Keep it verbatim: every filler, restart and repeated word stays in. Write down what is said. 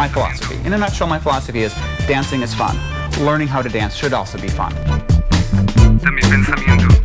my philosophy. In a nutshell, my philosophy is dancing is fun. Learning how to dance should also be fun. De mis pensamientos.